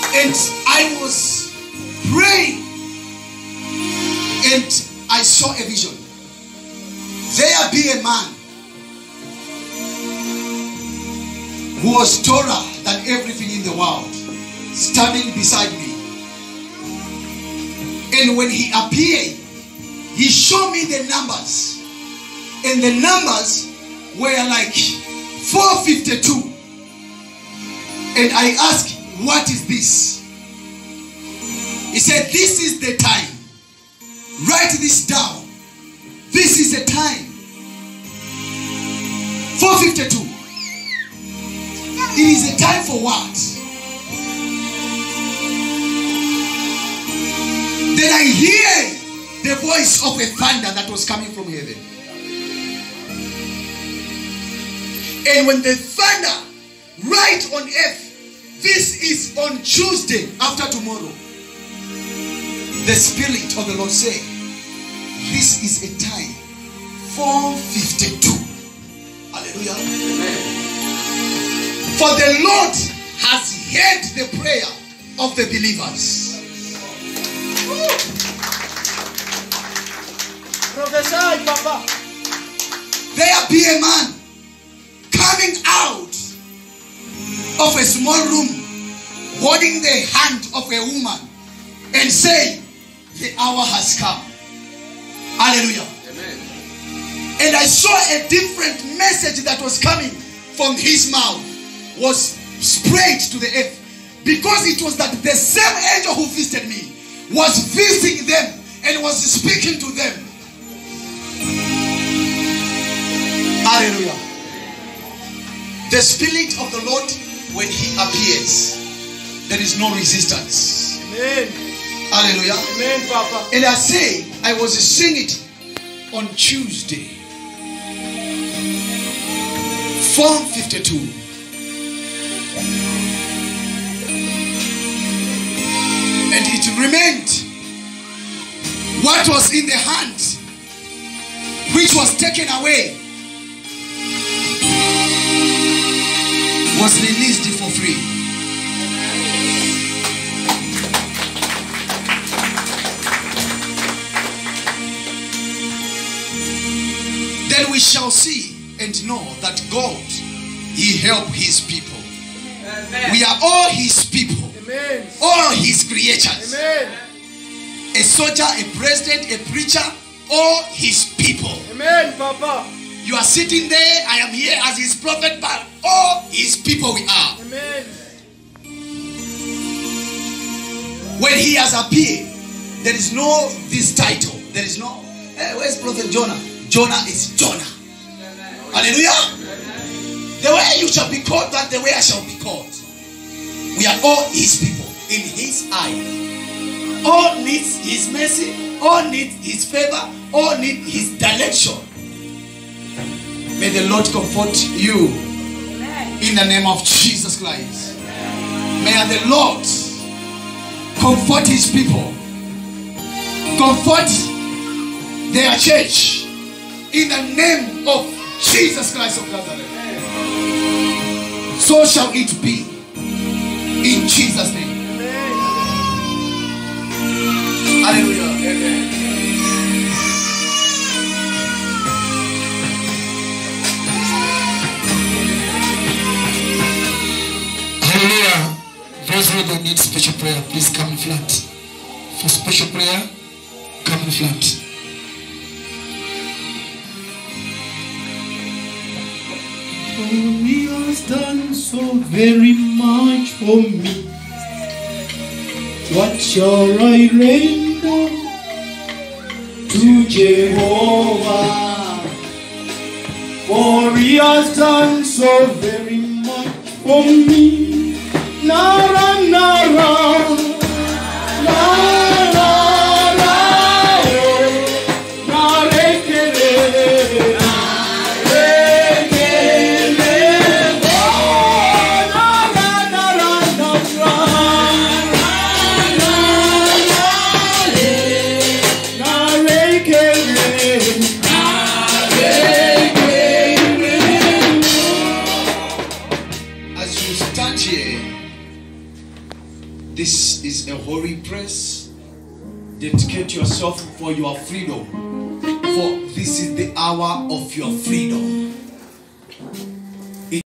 And I was praying and I saw a vision. There be a man who was taller than everything in the world, standing beside me. And when he appeared, he showed me the numbers. And the numbers were like 452. And I asked, what is this? He said, this is the time. Write this down. This is the time. 452. It is a time for what? Then I hear the voice of a thunder that was coming from heaven. And when the thunder, right on earth, this is on Tuesday after tomorrow, the Spirit of the Lord said, this is a time, 452. Hallelujah. Amen. For the Lord has heard the prayer of the believers. Prophesy, Papa. There be a man coming out of a small room, holding the hand of a woman and saying, the hour has come. Hallelujah. Amen. And I saw a different message that was coming from his mouth, was sprayed to the earth, because it was that the same angel who visited me was visiting them and was speaking to them. Hallelujah. The Spirit of the Lord, when he appears, there is no resistance. Amen. Hallelujah. Amen, Papa. And I say, I was singing it on Tuesday, 452. And it remained what was in the hand, which was taken away, was released for free. Then we shall see and know that God, he helped his people. Amen. We are all his people. Amen. All his creatures. Amen. A soldier, a president, a preacher, all his people. Amen, Papa. You are sitting there, I am here as his prophet, but all his people we are. Amen. When he has appeared, there is no this title. There is no, where's Prophet Jonah? Jonah is Jonah. Amen. Hallelujah. The way you shall be called, that the way I shall be called. We are all his people in his eye. All needs his mercy, all need his favor, all need his direction. May the Lord comfort you in the name of Jesus Christ. May the Lord comfort his people, comfort their church in the name of Jesus Christ of Nazareth. So shall it be in Jesus' name. Hallelujah. Amen. Hallelujah. Those who need special prayer, please come flat. For special prayer, come flat. He has done so very much for me. What shall I render to Jehovah? For he has done so very much for me. Nara, nara, nara, This is a holy praise. Dedicate yourself for your freedom. For this is the hour of your freedom.